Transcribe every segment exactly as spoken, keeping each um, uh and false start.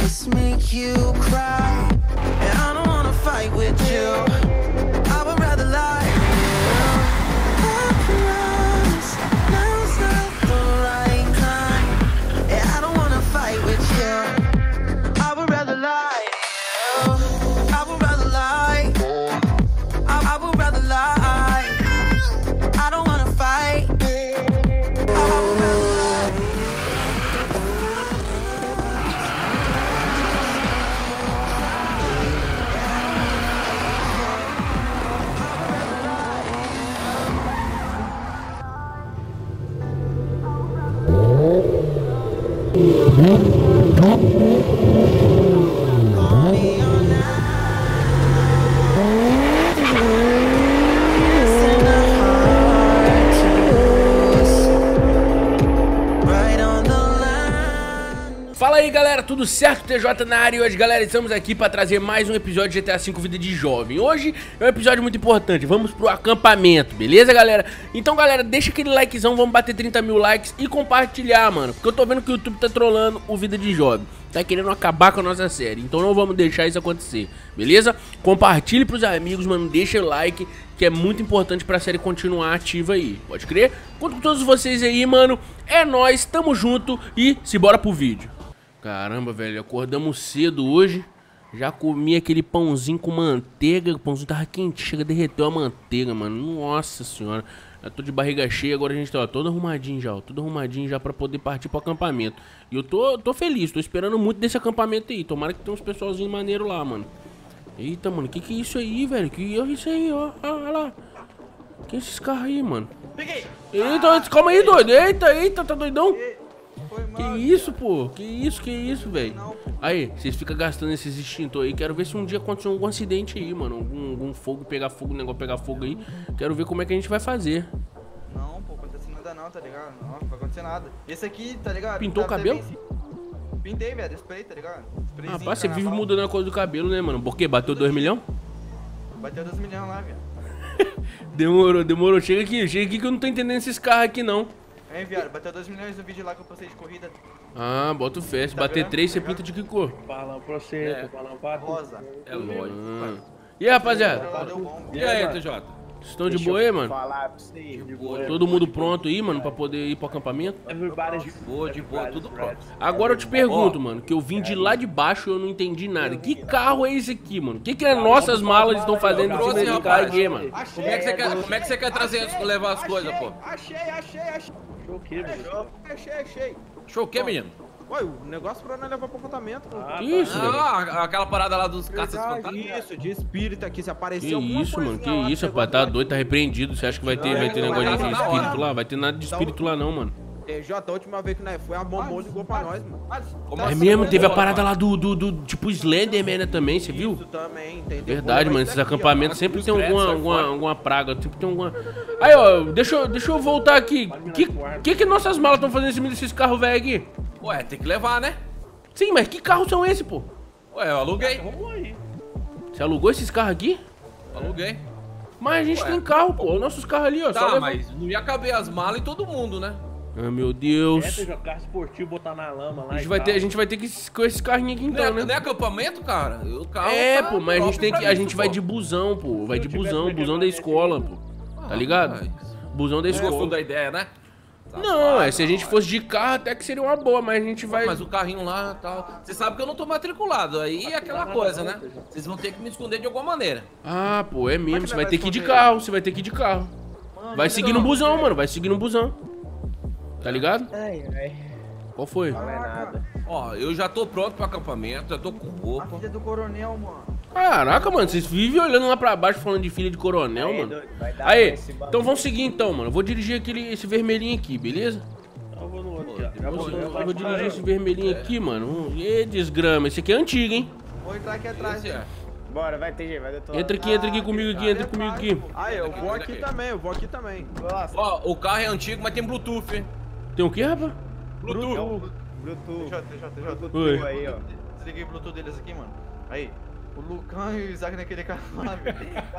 just make you cry. And I don't wanna fight with you. I would rather lie to you. I promise now's not the right time. And I don't wanna fight with you. I would rather lie to you. I would rather lie. I, I would rather lie. I don't wanna fight. I would rather lie. Fala aí galera, tudo certo? T J na área e hoje galera, estamos aqui para trazer mais um episódio de G T A cinco Vida de Jovem. Hoje é um episódio muito importante, vamos pro acampamento, beleza galera? Então galera, deixa aquele likezão, vamos bater trinta mil likes e compartilhar, mano. Porque eu tô vendo que o YouTube tá trolando o Vida de Jovem, tá querendo acabar com a nossa série, então não vamos deixar isso acontecer, beleza? Compartilhe pros amigos, mano, deixa o like, que é muito importante pra série continuar ativa aí, pode crer? Conto com todos vocês aí, mano, é nóis, tamo junto e simbora pro vídeo. Caramba, velho, acordamos cedo hoje. Já comi aquele pãozinho com manteiga. O pãozinho tava quente, chega, derreteu a manteiga, mano. Nossa senhora. Eu tô de barriga cheia, agora a gente tá ó, todo arrumadinho já, ó, todo arrumadinho já pra poder partir pro acampamento. E eu tô, tô feliz, tô esperando muito desse acampamento aí. Tomara que tenha uns pessoalzinho maneiro lá, mano. Eita, mano, que que é isso aí, velho? Que é isso aí, ó, olha lá. Que é esses carros aí, mano? Peguei! Eita, ah, calma aí, doido. Eita, eita, tá doidão? Foi mal, Que isso, pô? Que isso, que isso, velho? Aí, vocês ficam gastando esses extintores aí. Quero ver se um dia acontecer algum acidente aí, mano. Algum, algum fogo, pegar fogo, negócio pegar fogo aí. Quero ver como é que a gente vai fazer. Não, pô, acontece nada não, tá ligado? Não, não vai acontecer nada. Esse aqui, tá ligado? Pintou o Tá cabelo? bem- Pintei, velho, spray, tá ligado? Sprayzinho, Rapaz, você vive carnaval. mudando a cor do cabelo, né, mano? Por quê? Bateu dois milhões? Bateu dois milhões lá, velho. Demorou, demorou. Chega aqui, chega aqui que eu não tô entendendo esses carros aqui, não. Hein, viado, bateu dois milhões no vídeo lá que eu postei de corrida. Ah, bota o fé. Se Tá bater vendo? três, você Tá pinta de que cor? Balão pra você, É. balão pra Rosa. É lógico. Ah. E aí, rapaziada? Lá deu bom. E aí, T J? Estão de boa aí, mano? falar pra você. De boa. Todo mundo pronto aí, mano, pra poder ir pro acampamento? Everybody de Boa, de boa, tudo pronto. Agora eu te pergunto, mano, que eu vim de lá de baixo e eu não entendi nada. Que carro é esse aqui, mano? O que que as nossas malas estão fazendo em cima Trouxe, desse carro rapaz. aqui, mano? Achei, Como é que você quer, como é que você quer trazer, levar as coisas, pô? Achei, achei, achei. show que, mano? Achei, achei. Show o quê, menino? Ué, o negócio pra nós levar pro apontamento, pô. Ah, Que isso, velho? Ah, aquela parada lá dos caças Verdade, fantásticos. isso, de espírito aqui, se Que aparecer alguma isso, mano? Que coisinha lá, isso, chegou rapaz? Tá aqui. doido, tá repreendido. Você acha que vai ter, vai ter Não, negócio não, de não, espírito não. lá? Vai ter nada de espírito lá, não, mano. É, Jota, a última vez que nós foi, a Momô ligou pra nós, mano. Como É assim? mesmo, teve a Pô, parada lá do, do, do tipo Slenderman, né, também, você viu? Isso também, entendeu? Verdade, Pô, mano, mas esses isso aqui, ó, acampamentos sempre tem alguma, sai alguma, fora. alguma praga, sempre tem alguma... Aí, ó, deixa eu, deixa eu voltar aqui. Que que, que nossas malas estão fazendo em cima desses carros velho aqui? Ué, tem que levar, né? Sim, mas que carros são esses, pô? Ué, eu aluguei. Vamos aí. Você alugou esses carros aqui? Aluguei. Mas a gente Ué. tem carro, pô, os nossos carros ali, ó, só Tá, levar. mas não ia caber as malas em todo mundo, né? Ah, meu Deus. Essa jogar carro esportivo, botar na lama lá. A gente e vai tal. ter, a gente vai ter que ir com esse carrinho aqui Não é, então, não é né? acampamento, cara? O carro É, tá pô, mas a gente próprio tem que, pra a isso, gente vai pô. de busão, pô, vai Se de eu tivesse busão, me busão da levado escola, pô. Tá ligado? rapaz. Busão da Não gostou escola. da ideia, né? Não, é, se a gente fosse de carro até que seria uma boa, mas a gente vai... Mas o carrinho lá e tal. Você sabe que eu não tô matriculado. Aí é aquela coisa, né? Vocês vão ter que me esconder de alguma maneira. Ah, pô, é mesmo, que você vai vai ter que ir de esconder? carro, você vai ter que ir de carro. Vai seguir no busão, mano, vai seguir no busão. Tá ligado? Ai, ai. Qual foi? Não é nada. Ó, eu já tô pronto pro acampamento, já tô com A roupa. filha do coronel, mano. Caraca, mano, vocês vivem olhando lá pra baixo falando de filha de coronel, Aí, mano. doido, vai dar Aí, esse bagulho. então vamos seguir então, mano. Eu vou dirigir aquele, esse vermelhinho aqui, beleza? Eu vou no outro aqui, ó. Já Eu vou, vou, já eu vou vou dirigir esse vermelhinho aqui, mano. Ê, desgrama. Esse aqui é antigo, hein? Vou entrar aqui atrás. Esse é. Bora, vai ter jeito, vai do Entra aqui, entra aqui comigo aqui, entra comigo aqui. Ah, eu vou aqui também, eu vou aqui também. Nossa, Ó, o carro é antigo, mas tem Bluetooth, hein? Tem o quê, rapaz? Bluetooth. Bluetooth. T J, T J, T J. Oi. Aí, ó. Desliguei o Bluetooth deles aqui, mano. Aí. O Lucão e o Isaac naquele carro lá, velho.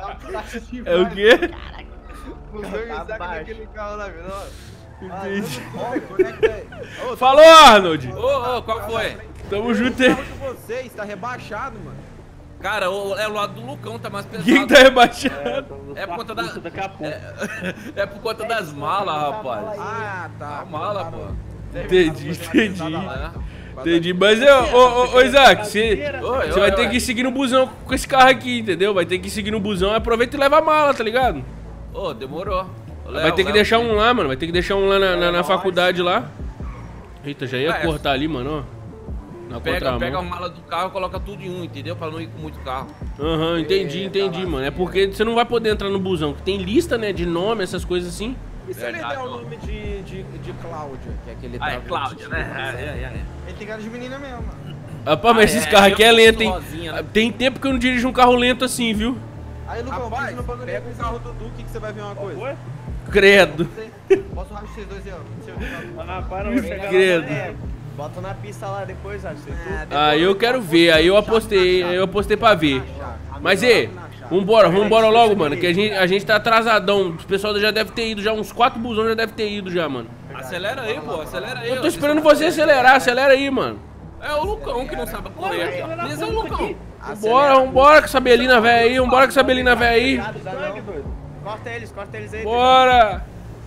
É o quê? O Lucão e o Tá Isaac baixo. naquele carro lá, velho. Ó. Ah, Entendi. não, conecta aí. Falou, Arnold! Ô, ô, qual foi? Tamo junto aí. Com você, vocês, tá rebaixado, mano. Cara, o- é o lado do Lucão, tá mais pesado. Quem tá rebaixado? É por conta da- Daqui a pouco. É por conta das malas, rapaz. Ah, tá. A mala, pô. Entendi, entendi. É. Entendi, mas ô, ô, ô, ô Isaac, você Oi, você oi, vai ter oi. que ir seguir no busão com esse carro aqui, entendeu? Vai ter que ir seguir no busão, aproveita e leva a mala, tá ligado? Ô, demorou. Vai Léo, ter que Léo, deixar sim. um lá, mano, vai ter que deixar um lá na, na, na faculdade lá. Eita, já ia É. cortar ali, mano, ó. Na Pega, contramão. pega a mala do carro e coloca tudo em um, entendeu? Pra não ir com muito carro. Aham, entendi, entendi, mano. É porque você não vai poder entrar no busão, que tem lista, né, de nome, essas coisas assim. E se ele Verdade, der o ó. nome de, de, de Cláudia, que é aquele Ah, é travesti Cláudia, que né? você- É, é, é. Ele tem cara de menina mesmo, mano. Rapaz, mas Ah, esses é, carros eu aqui é gosto lento, hein? rosinha, né? Tem tempo que eu não dirijo um carro lento assim, viu? Aí, Lucão, Rapaz, pisa no bagulho aí. pega o carro do Duque que você vai ver uma coisa. Foi? Credo. Posso ralar vocês dois aí, ó. Se eu- Ah, para, eu vou chegar Credo. lá. É, bota na pista lá depois, acho. Você tu. Ah, eu quero ver, aí eu apostei, aí eu apostei pra ver. Mas e, vambora, vambora logo, mano, que a gente, a gente tá atrasadão. O pessoal já deve ter ido já, uns quatro busões já deve ter ido já, mano. Acelera aí, pô, acelera aí. Eu ó. tô esperando você acelerar, acelera aí, mano. É o Lucão que não sabe correr aqui, ó. Beleza, Lucão. Vambora, vambora com essa belina velha aí, vambora com essa belina velha aí. Sangue, doido. Corta eles, corta eles aí. Bora!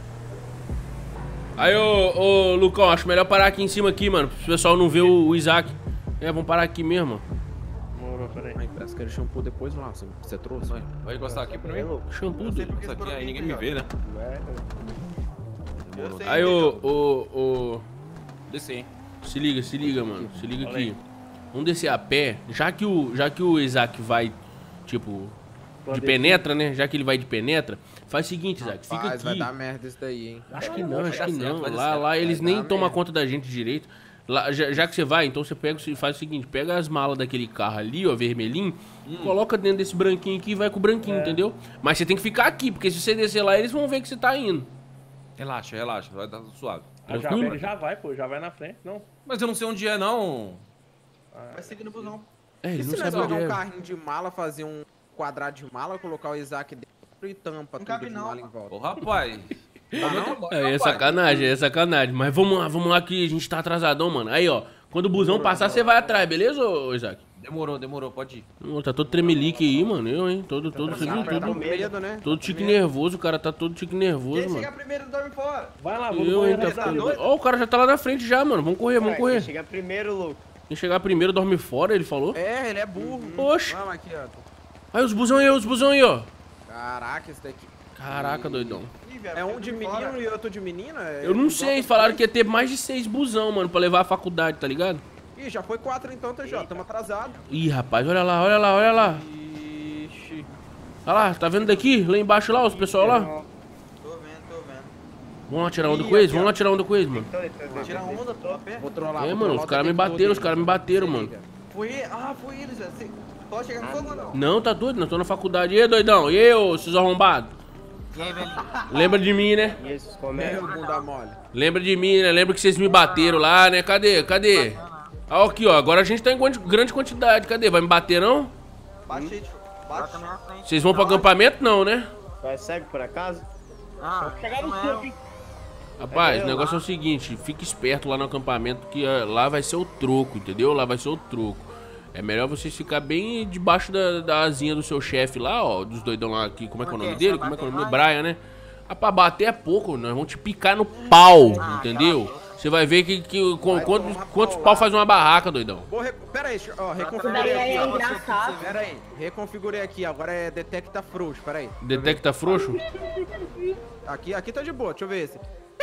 Aí, ô, ô, Lucão, acho melhor parar aqui em cima aqui, mano, pro pessoal não ver o, o Isaac. É, vamos parar aqui mesmo, ó. Demorou, peraí. Ai, parece que ele shampoo depois lá, você, você trouxe? Vai, vai encostar aqui pra mim. Shampoo dele. Isso aqui aí ninguém me vê, né? Eu sei, Aí, ô, ô, ô, Desce aí. se liga, se liga, mano, se liga aqui. Vamos descer a pé, já que o, já que o Isaac vai, tipo, de penetra, né? Já que ele vai de penetra, faz o seguinte, Isaac, fica Rapaz, vai aqui. dar merda isso daí, hein? Acho que não, acho dar que certo, não. vai dar Lá, certo. lá eles Vai nem dar tomam merda. conta da gente direito. Lá, já, já que você vai, então você pega e faz o seguinte, pega as malas daquele carro ali, ó, vermelhinho, coloca dentro desse branquinho aqui e vai com o branquinho, entendeu? Mas você tem que ficar aqui, porque se você descer lá, eles vão ver que você tá indo. Relaxa, relaxa, vai dar tudo suave. Ah, já, Tranquilo? ele já vai, pô, já vai na frente, não. Mas eu não sei onde é, não. Vai seguir no busão. É, E eles se não nós sabem pegar onde um é. carrinho de mala, fazer um quadrado de mala, colocar o Isaac dentro e tampa tudo cabe de não, mala em mano. volta? Ô, rapaz. É, é sacanagem, é sacanagem. Mas vamos lá, vamos lá que a gente tá atrasadão, mano. Aí, ó, quando o busão passar, você vai atrás, beleza, ô Isaac? Demorou, demorou, pode ir. Ô, tá todo tremelique aí, mano. Eu, hein? Todo, todo, você viu? Tá com Todo, medo, né? todo tique nervoso, o cara tá todo tique nervoso, Quem chegar mano. primeiro dorme fora. Vai lá, vamos Eu, hein? correr. Tá Tá ficando... Ó, o cara já tá lá na frente já, mano. Vamos correr, vamos correr. Chega primeiro, louco. Quem chegar primeiro dorme fora, ele falou. É, ele é burro. Oxe. Vamos aqui, ó. Aí os busão aí, os busão aí, ó. Caraca, esse daqui. Caraca, doidão. Ih, velho, É um fica de dorme fora. menino e outro de menina? É- Eu não igual sei, pra- falaram que ia ter mais de seis busão, mano, pra levar a faculdade, tá ligado? Ih, já foi quatro então, T J. Tamo atrasado. Ih, rapaz, olha lá, olha lá, olha lá. Ixi. Olha lá, tá vendo daqui? Lá embaixo lá, os pessoal lá. Tô vendo, tô vendo. Vamos lá tirar onda Ih, com eles? aqui, Vamos ó. lá tirar onda com eles, mano. Tirar onda, tô a pé. Vou trollar. É, vou mano, trollar os o caras me detector bateram, os dele. caras me bateram, Se mano. liga. Foi ele. Ah, foi eles, velho. Você pode chegar no fogo ou não? Não, tá doido, nós tô na faculdade. E aí, doidão? E aí, ô, seus arrombados? Lembra de mim, né? Isso, começa. Meu bunda mole. Lembra de mim, né? Lembra que vocês me bateram lá, né? Cadê? Cadê? Ah, aqui, ó. Agora a gente tá em quanti- grande quantidade. Cadê? Vai me bater, não? Bate aí, tio. Bate. Vocês vão pro acampamento, não, né? Vai, segue por acaso? Ah, Chegar no topo, hein? Rapaz, o negócio é o seguinte, fique esperto lá no acampamento que ah, lá vai ser o troco, entendeu? Lá vai ser o troco. É melhor vocês ficar bem debaixo da, da asinha do seu chefe lá, ó, dos doidão lá aqui. Como é que é o nome dele? Como é que é o nome dele? Brian, né? Ah, pra bater é pouco, nós vamos te picar no pau, entendeu? Você vai ver que, que com- quantos, quantos pau faz uma barraca, doidão. Vou rec... Pera aí, ó, Isso daí reconfigurei aqui, é ó. engraçado. Pera aí, reconfigurei aqui, agora é detecta frouxo, pera aí. Detecta frouxo? Aqui, aqui tá de boa, deixa eu ver esse.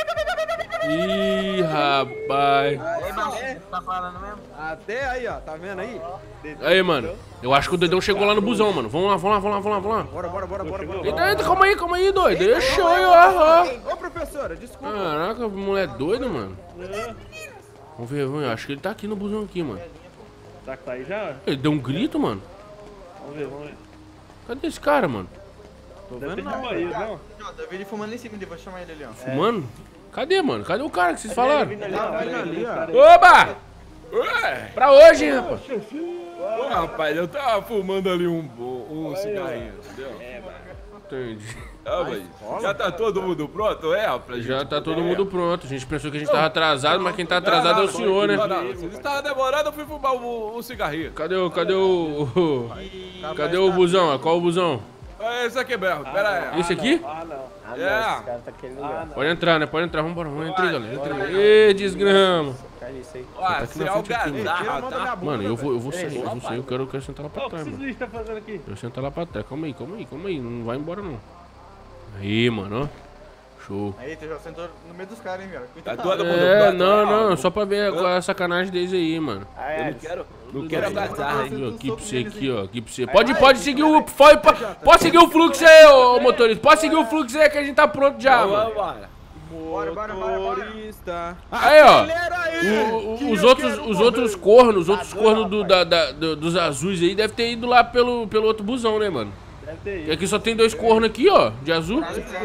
Ih, rapaz. Ei, macho, tá falando mesmo? Até aí, ó, tá vendo aí? Aí, mano, eu acho que o doidão chegou lá no busão, mano. Vamos lá, vamos lá, vamos lá, vamos lá, vamos lá. Bora, bora, bora, bora, bora. Eita, eita, calma aí, calma aí, doido. Deixa eu, ó, ó. Ô, professora, desculpa. Caraca, moleque doido, mano. Vamos ver, vamos ver. Acho que ele tá aqui no busão aqui, mano. Será que tá aí já? Ele deu um grito, mano. Vamos ver, vamos ver. Cadê esse cara, mano? Deve ter de aí, não? Eu vi ele fumando em cima dele, vou chamar ele ali, ó. Fumando? Cadê, mano? Cadê o cara que vocês falaram? Vindo ali, Tá ó. vindo ali, ó. Oba! Pra hoje, hein, rapaz? Ô, rapaz, eu tava fumando ali um, um cigarrinho, entendeu? Entendi. Ah, mas já tá todo mundo pronto, é, rapaz? Já tá todo mundo pronto. A gente pensou que a gente tava atrasado, mas quem tá atrasado é o senhor, né? Não, não, vocês estavam demorando, eu fui fumar um, um cigarrinho. Cadê o. Cadê o. o- cadê o busão? Qual o busão? É esse aqui mesmo, pera aí. Esse aqui? Ah, não. Ah, É. não, esse cara tá querendo lugar. Pode entrar, né? Pode entrar. Vambora, vamos entrar, galera. Entra aí. Ê, desgrama. Cara, isso aí. Ó, aqui se na é o frente aqui, mano. gazarra, tá? Mano, eu vou, eu vou sair, eu vou sair. Eu quero, eu quero sentar lá pra Ó, o que trás, esses mano. bichos tá fazendo aqui? Eu quero sentar lá pra trás. Calma aí, calma aí, calma aí. Não vai embora, não. Aí, mano, ó. Show. Aí, tu já sentou no meio dos caras, hein, velho. Tá Cuidado. todo mundo É, pronto, não, ó. não. Só pra ver qual é a sacanagem deles aí, mano. Ah, Eu é. não quero, não quero agazarra, hein? Aqui, aqui pra você, aqui, ó. Aqui pra você. Pode, pode seguir o. Pode, pode, pode seguir o fluxo aí, ô motorista. Pode seguir o fluxo aí que a gente tá pronto já, mano. Vamos, bora. Bora, bora, bora, motorista. Aí, ó. O- o- os outros, os outros cornos, os outros cornos do, da, da- do- dos azuis aí devem ter ido lá pelo, pelo outro busão, né, mano? Deve ter E ido. aqui só tem dois cornos aqui, ó, de azul.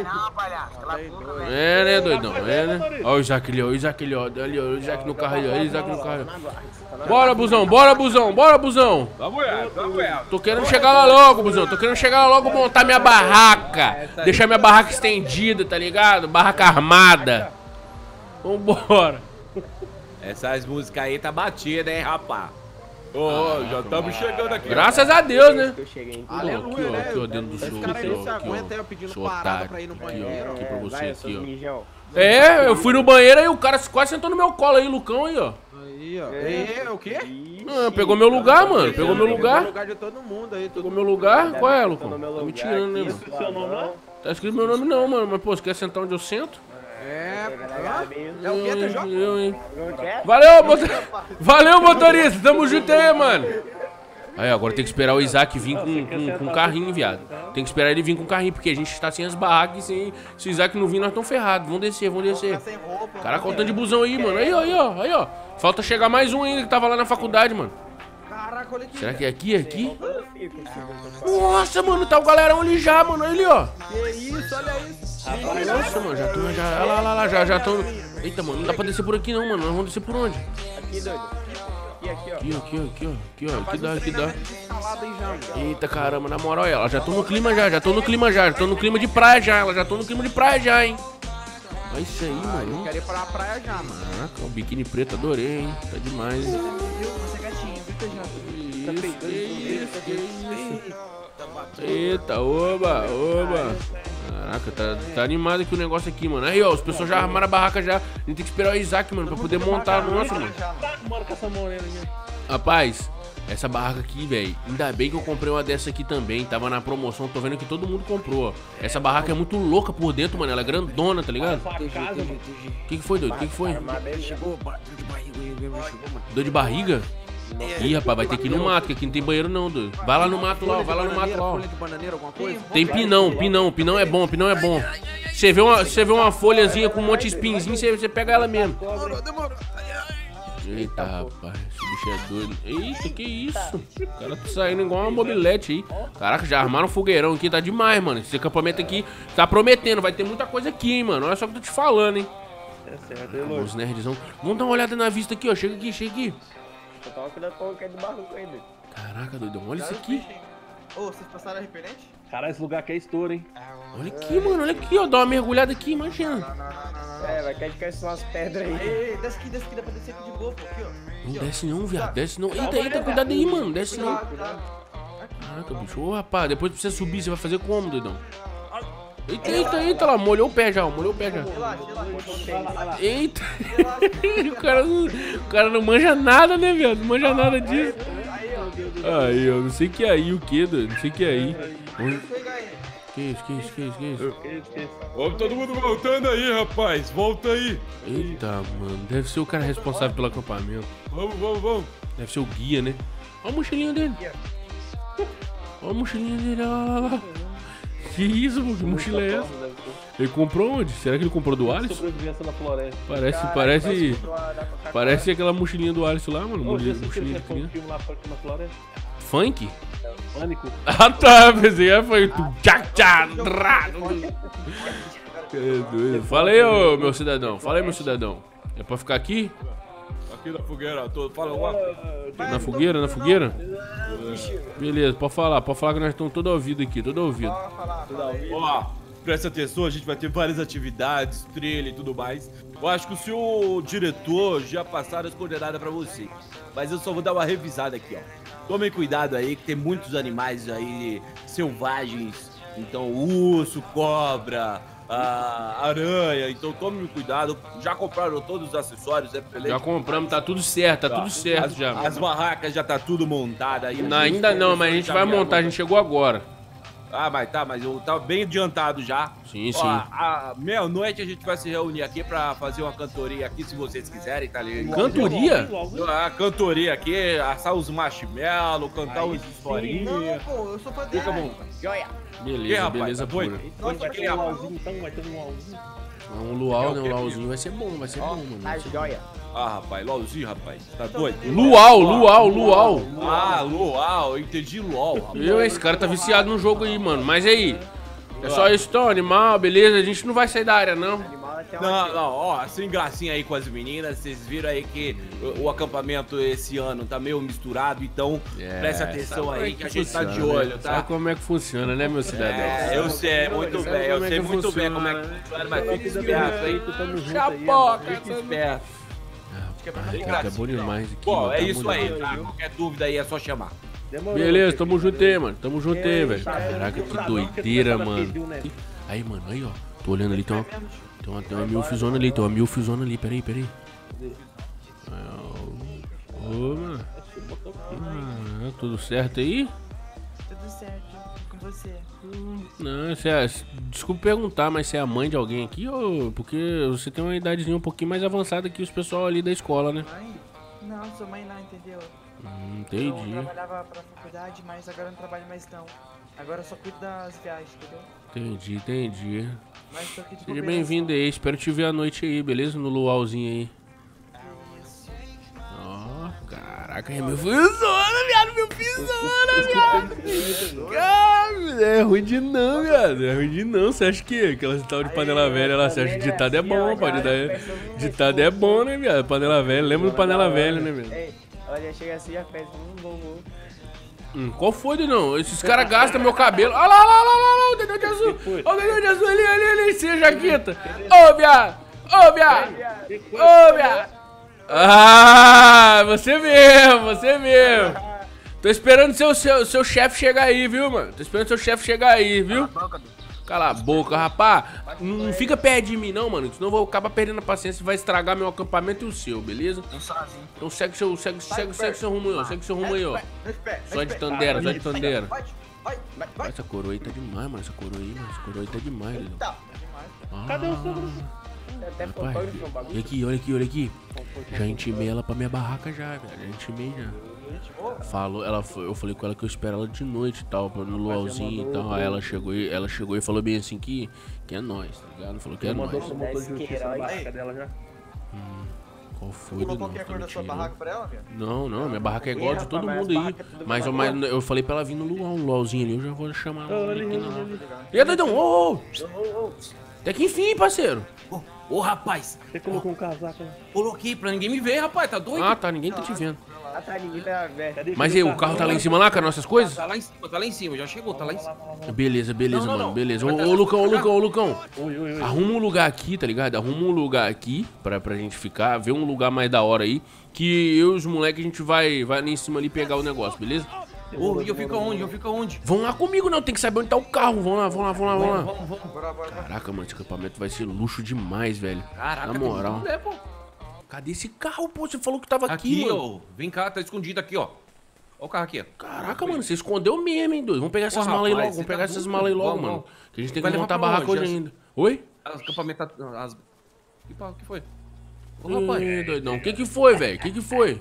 É, né, doidão? É, né? Ó o Isaac ali, ó, o Isaac ali, ó. Ali, ó, o Isaac no carro aí, ó. O Isaac no carro aí. Bora, busão, bora, busão, bora, busão. Vamos, é, vamos, é. Tô querendo chegar lá logo, busão. Tô querendo chegar lá logo, montar minha barraca. Deixar minha barraca estendida, tá ligado? Barraca armada. Vambora. Essas músicas aí tá batida, hein, rapá? Ô, já estamos chegando aqui. Graças a Deus, né? Que eu cheguei em Aqui, ó, aqui, ó, aqui, ó, dentro do Esse show, cara aí aqui, não se ó, aqui, aguenta aí, ó. ó, pedindo Seu parada otário. pra ir no Aqui, banheiro. ó, aqui pra você, Vai, eu sou aqui, ó. mijão. É, eu fui no banheiro e o cara quase sentou no meu colo aí, Lucão aí, ó. Aí, ó. É, o quê? Ah, pegou meu lugar, mano. Pegou meu Pegou o lugar. lugar de todo mundo aí. Pegou Todo meu lugar. Qual é, Tô Lucão? no meu Tá me lugar tirando, né, aqui, mano? Seu nome não? Tá escrito meu nome não, mano. Mas, pô, você quer sentar onde eu sento? É, É é o quê, Eu, T hein, J? eu, hein. Não quer? Valeu, motor... Valeu, motorista. Tamo junto aí, mano. Aí, agora tem que esperar o Isaac vir com, com, com um carrinho, viado. Tem que esperar ele vir com um carrinho, porque a gente tá sem as barracas e sem... se o Isaac não vir, nós estamos ferrados. Vamos descer, vamos descer. Sem roupa. Caraca, olha o tanto de busão aí, mano. Aí, ó, aí, ó, aí, ó. Falta chegar mais um ainda que tava lá na faculdade, mano. Caraca, olha aqui. Será que é aqui, é aqui? Eu fico, fico. Nossa, mano, tá o galerão ali já, mano. Olha ali, ó. Que isso, olha isso. Nossa, mano, já tô, já, olha lá, lá, lá, já, já tão... Eita, mano, não dá pra descer por aqui não, mano. Nós vamos descer por onde? Aqui, doido. Aqui, aqui, ó. Aqui, ó, aqui, ó, aqui, ó, aqui, ó, aqui dá, aqui dá. Treinamento de escalada aí já, mano. Eita, caramba, na moral, ela já tô no clima já, já tô no clima já, já tô no clima de praia já, ela já tô no clima de praia já, hein. Olha isso aí, Eu mano. quero ir pra praia já, mano. Caraca, o biquíni preto, adorei, hein. Tá demais. Isso, que isso, que isso. Eita, oba, oba. Caraca, tá, tá animado aqui o negócio aqui, mano. Aí, ó, os pessoas já armaram a barraca já. A gente tem que esperar o Isaac, mano, pra poder montar a nossa, mano. Tá, mano, com essa morena aqui. Rapaz, essa barraca aqui, velho, ainda bem que eu comprei uma dessa aqui também. Tava na promoção, tô vendo que todo mundo comprou, ó. Essa barraca é muito louca por dentro, mano. Ela é grandona, tá ligado? Sua casa, mano. O que que foi, doido? O que que foi? Armada aí, chegou. Dor de barriga? Ih, rapaz, vai ter que ir no mato, que aqui não tem banheiro não, doido. Vai lá no mato lá, ó, vai lá no mato lá, ó. Folha de bananeira, alguma coisa? Tem pinão, pinão, pinão é bom, pinão é bom. Você vê uma, você vê uma folhazinha com um monte de espinzinho, você, você pega ela mesmo. Eita, rapaz, esse bicho é doido. Eita, que isso? O cara tá saindo igual uma mobilete aí. Caraca, já armaram um fogueirão aqui, tá demais, mano. Esse acampamento aqui tá prometendo, vai ter muita coisa aqui, hein, mano. Olha só o que eu tô te falando, hein. É certo, aí, louco. Os nerdzão. Vamos dar uma olhada na vista aqui, ó. Chega aqui, chega aqui. Eu tava cuidando com o que é do barulho aí, doido. Caraca, doidão, olha isso aqui. Ô, vocês passaram repelente? Caralho, esse lugar aqui é estouro, hein? Olha aqui, mano, olha aqui, ó. Dá uma mergulhada aqui, imagina. É, vai cair de cair umas pedras aí. Ei, ei, desce aqui, desce aqui, dá pra descer aqui de boa, pô, aqui, ó. Não desce não, viado, desce não. Eita, eita, cuidado aí, mano, desce não. Caraca, bicho. Ô, rapaz, depois pra você subir, você vai fazer como, doidão? Eita, eita, eita lá, molhou o pé já, ó, molhou o pé já. Relaxa, relaxa. Eita! o, cara não, o cara não manja nada, né, viado? Não manja nada disso. Aí, ó, não sei que é aí o que, doido? Não sei que é aí. Que isso, que isso, que isso, que isso? Que isso, que isso? Vamos todo mundo voltando aí, rapaz. Volta aí. Eita, mano, deve ser o cara responsável pelo acampamento. Vamos, vamos, vamos. Deve ser o guia, né? Olha a mochilinha dele. Olha a mochilinha dele, olha lá, olha lá. Que isso, mano? Que mochila é essa? Ele comprou onde? Será que ele comprou do Alisson? Sobrevivência na floresta. Parece, parece. Parece aquela mochilinha do Alisson lá, mano. Ô, Mochilinha, você mochilinha assistiu de criança. um filme lá fora na floresta? Funk? Pânico. Ah tá, pensei, aí foi tu tchá tchá drá. É doido. Fala aí, ô meu cidadão. Fala aí, meu cidadão. É pra ficar aqui? Aqui na fogueira, tô, fala alguma Na fogueira, na fogueira? Beleza, pode falar, pode falar que nós estamos todo ouvido aqui, todo ouvido. Ó, presta atenção, a gente vai ter várias atividades, trilha e tudo mais. Eu acho que o seu diretor já passaram as coordenadas pra você. Mas eu só vou dar uma revisada aqui, ó. Tomem cuidado aí, que tem muitos animais aí selvagens. Então, urso, cobra, a aranha. Então, tome cuidado. Já compraram todos os acessórios, é beleza? Já compramos, tá tudo certo, tá tudo certo as, já. As barracas já tá tudo montada aí. Não, ainda não, mas a gente vai montar, a gente chegou agora. Ah, mas tá, mas eu tava bem adiantado já. Sim, Ó, sim. à meia-noite a gente vai se reunir aqui pra fazer uma cantoria aqui, se vocês quiserem, tá ligado? Cantoria? A cantoria aqui, assar os marshmallows, cantar uns historinhas. Não, pô, eu sou fã dele. Fica bom. Joia. E aí, Beleza, rapaz, beleza tá doido? pura. Nossa, Vai que ter um legal. luauzinho, então? Vai ter um luauzinho? Um luau, né? Um luauzinho vai ser bom, vai ser bom, mano. Tá joia. Ah, rapaz, LOLzinho, rapaz, tá doido? Luau, luau, luau. Ah, luau, eu entendi luau, rapaz. Viu? Esse cara tá viciado no jogo aí, mano. Mas aí, é só isso, então, animal, beleza? A gente não vai sair da área, não. Animal até uma Não, não, ó, sem gracinha aí com as meninas, vocês viram aí que o, o acampamento esse ano tá meio misturado, então É, presta atenção sabe aí como que é a gente tá de funciona, né? olho, tá? Sabe como é que funciona, né, meu cidadão? É, eu sei muito Sabe bem, eu como é sei que muito bem como é funciona, que né? funciona, mas fica esperto aí. Tamo junto Chapoca, Fica esperto. É bom demais aqui, Bom, mano, é tá isso bom aí, demais. tá? Qualquer dúvida aí é só chamar. Beleza, tamo junto aí, mano. Tamo junto aí, velho. Caraca, que doideira, mano. Aí, mano, aí, ó. Tô olhando ali, tem uma, tem uma, tem uma milfzona ali, tem uma milfzona ali. Peraí, peraí. Ô, mano. Ah, tudo certo aí? Tudo certo com você. Não, você é, desculpa perguntar, mas você é a mãe de alguém aqui ou porque você tem uma idadezinha um pouquinho mais avançada que os pessoal ali da escola, né? Mãe? Não, sou mãe não, entendeu? Hum, Eu entendi. trabalhava pra faculdade, mas agora eu não trabalho mais não. Agora eu só cuido das viagens, entendeu? Entendi, entendi. Mas tô aqui de Seja bobeira, bem-vindo aí, espero te ver à noite aí, beleza? No luauzinho aí. Isso. Ó, caraca, é meu fuzona, viado, meu fuzona, viado. Cara, é ruim de não, viado, é ruim de não. Você acha que aquela tal de panela velha lá, você acha que ditado é bom, pode dar. Ditado é bom, né, viado? Panela velha, lembra do panela velha, né, viado? Ei, olha, chega assim, já fez um bom bom. Hum, qual foi, não? Esses caras gastam meu cabelo. Olha lá, olha lá, olha lá, olha lá, o dedão de azul. Olha o dedão de azul ali, ali, ali, sem jaqueta. Ô, viado, ô, viado, ô, viado. Ah, você mesmo, você mesmo. Tô esperando seu, seu, seu chefe chegar aí, viu, mano? Tô esperando seu chefe chegar aí, viu? Cala a boca, rapá. Não fica perto de mim, não, mano. Senão eu vou acabar perdendo a paciência e vai estragar meu acampamento e o seu, beleza? Então segue seu, segue, segue, segue seu rumo aí, ó. Segue seu rumo aí, ó. Só de Tandera, só de Tandera. Vai, vai, vai, vai. Essa coroa aí tá demais, mano. Essa coroa aí, mano. Essa coroa aí tá demais, Lidão. Tá. Ah, Cadê o sogro? Até rapaz, fotógrafo, um olha bagulho. aqui, olha aqui, olha aqui. Já intimei ela pra minha barraca já, velho. Já intimei já. Falou, ela foi, eu falei com ela que eu espero ela de noite e tal, no luauzinho e tal. Aí ela chegou e ela chegou e falou bem assim que, que é nós, tá ligado? Falou que é Mandou nós. pro motor de justiça na barraca dela já. Qual foi, Colocou Lidão? qualquer Tá cor da sua mentindo? barraca pra ela, velho? Não, não, minha barraca é igual a de Ih, todo rapaz, mundo mas aí. barraca é tudo Mas, eu- mesma mas eu falei pra ela vir no luau, um luauzinho ali, eu já vou chamar ela Ali, aqui ali, na. ali. E aí, doidão? Ô, ô! Até que enfim, parceiro. Ô, ô, rapaz, Você colocou um casaco lá. coloquei pra ninguém me ver, rapaz, tá doido? Ah, tá, ninguém tá te vendo. Ah, tá, ninguém tá velho. Cadê Mas aquele aí, o carro tá lá em lá? cima lá com as nossas coisas? Tá lá em cima, tá lá em cima, já chegou, tá lá em cima. Beleza, beleza, Não, não, mano, não. beleza. Ô, Vai tá- ô, Lucão, ô, Lucão, ô, Lucão. Oi, oi, oi. Arruma um lugar aqui, tá ligado? Arruma um lugar aqui pra, pra gente ficar, ver um lugar mais da hora aí. Que eu e os moleques a gente vai, vai ali em cima ali pegar o negócio, beleza? Ô, e eu fico aonde? Eu fico aonde? Vão lá comigo, não, tem que saber onde tá o carro. Vão lá, vão lá, vão lá, vão lá. Vamos, vamos. Bora, bora, bora. Caraca, mano, esse acampamento vai ser luxo demais, velho. Caraca, Na tem moral. tudo, né, pô? Cadê esse carro, pô? Você falou que tava aqui, Aqui, mano. ó. Vem cá, tá escondido aqui, ó. Ó o carro aqui, ó. Caraca, mano, você escondeu mesmo, hein, doido? Vamos pegar essas Ô, malas aí rapaz, logo, você vamos tá pegar essas doido? malas aí logo, Vamos, mano. vamos. Que a gente tem Vai que levar montar a pra barraca onde? hoje As- ainda. Oi? As acampamentos tá... As... Que, pa- que foi? Ô, Ih, rapaz. doidão. O que que foi, velho? O que que foi?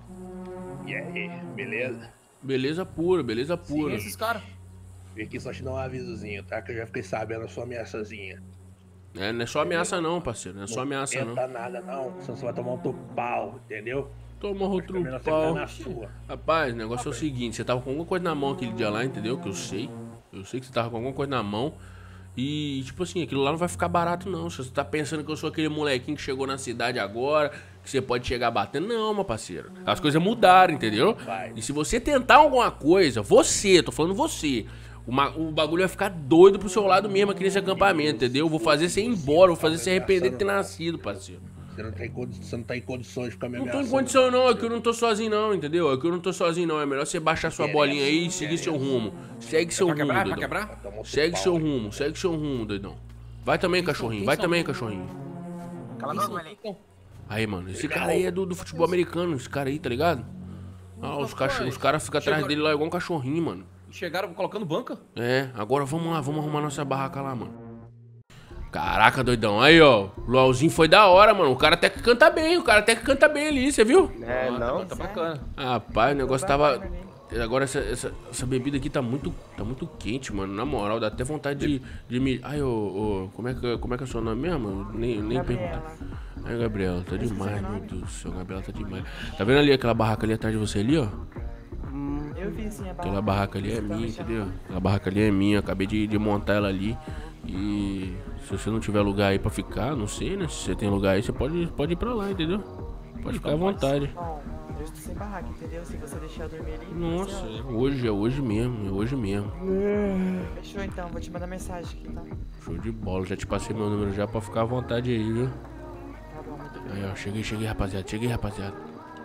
E aí, beleza? Beleza pura, beleza Quem pura. é esses caras? Vim aqui só te dar um avisozinho, tá? Que eu já fiquei sabendo a sua ameaçazinha. É, não é só ameaça não, parceiro. Não é só ameaça não. Tenta nada não, senão você vai tomar um topau, entendeu? Toma outro Melhor você ficar pau. na sua. Rapaz, o negócio é o seguinte, você tava com alguma coisa na mão aquele dia lá, entendeu? Que eu sei. Eu sei que você tava com alguma coisa na mão. E, tipo assim, aquilo lá não vai ficar barato não. Se você tá pensando que eu sou aquele molequinho que chegou na cidade agora, que você pode chegar batendo. Não, meu parceiro. As coisas mudaram, entendeu? E se você tentar alguma coisa, você, tô falando você, uma, o bagulho vai ficar doido pro seu lado mesmo aqui nesse acampamento, entendeu? Eu vou fazer você ir embora, vou fazer você arrepender de ter nascido, parceiro. Você não, tem condi- você não tá em condições de ficar me Não tô em ameaçando. condição não, é que eu não tô sozinho não, entendeu? É que eu não tô sozinho não, é melhor você baixar sua bolinha aí e seguir seu rumo. Segue seu Pra rumo, quebrar? Pra doidão. quebrar? Toma Segue pau seu aí. rumo, segue seu rumo, doidão. Vai também, cachorrinho, vai também, cachorrinho. Cala a boca, moleque. Aí, mano, esse cara aí é do, do futebol americano, esse cara aí, tá ligado? Ah, os, cachorro, os caras ficam atrás dele lá igual um cachorrinho, mano. Chegaram colocando banca? É, agora vamos lá, vamos arrumar nossa barraca lá, mano. Caraca, doidão. Aí, ó. O LOLzinho foi da hora, mano. O cara até que canta bem, o cara até que canta bem ali, você viu? É, não. Tá, tá bacana. Rapaz, o negócio tava... Agora essa, essa, essa bebida aqui tá muito, tá muito quente, mano. Na moral, dá até vontade de, de me... Ai, ô, ô, como é que, como é que é o seu nome mesmo? Eu Nem, nem perguntei. Ai, Gabriela, tá demais, meu Deus do céu. Gabriela tá demais. Tá vendo ali aquela barraca ali atrás de você ali, ó? Eu vi sim a Aquela barra. barraca ali é minha, entendeu? Aquela barraca ali é minha, acabei de, de montar ela ali. E se você não tiver lugar aí pra ficar, não sei, né? Se você tem lugar aí, você pode, pode ir pra lá, entendeu? Pode ficar à vontade. Bom, eu estou sem barraca, entendeu? Se você deixar eu dormir ali. Nossa, você- é hoje, é hoje mesmo, é hoje mesmo. Fechou então, vou te mandar mensagem aqui, tá? Show de bola, já te passei meu número já pra ficar à vontade aí, viu? Tá bom, muito bem. Aí, ó, cheguei, cheguei, rapaziada, cheguei, rapaziada.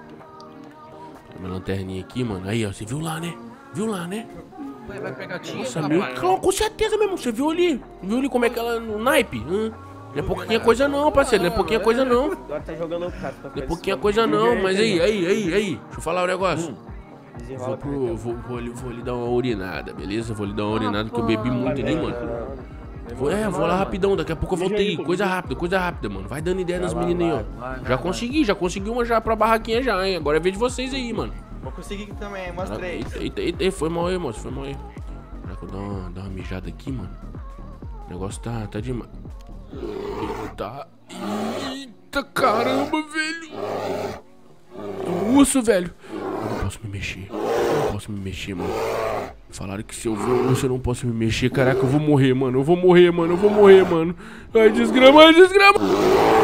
Tem minha lanterninha aqui, mano. Aí, ó, você viu lá, né? Viu lá, né? Vai, vai pegar tinha, Nossa, meu, claro, com certeza mesmo, você viu ali? Viu ali como é que ela no naipe? Hã? Não é pouquinha coisa não, parceiro, não é pouquinha coisa não. Agora tá jogando o cara. Não é pouquinha coisa não, mas aí, aí, aí, aí, deixa eu falar um negócio. Vou, Desenrola pro, vou, vou, ali, vou ali dar uma urinada, beleza? Vou ali dar uma urinada que eu bebi muito ali, mano. Vou, é, vou lá rapidão, daqui a pouco eu volto aí. Coisa rápida, coisa rápida, mano. Vai dando ideia nas meninas aí, ó. Já consegui, já consegui uma já pra barraquinha já, hein? Agora é vez de vocês aí, mano. Vou conseguir aqui também, umas três. Eita, eita, eita, eita, foi mal aí, moço, foi mal aí. Será que eu dar uma, dar uma mijada aqui, mano? O negócio tá, tá demais. Eita, eita, caramba, velho. Um urso, velho. Eu não posso me mexer. Eu não posso me mexer, mano. Falaram que se eu ver um urso eu não posso me mexer. Caraca, eu vou morrer, mano. Eu vou morrer, mano. Eu vou morrer, mano. Ai, desgrama, ai, desgrama.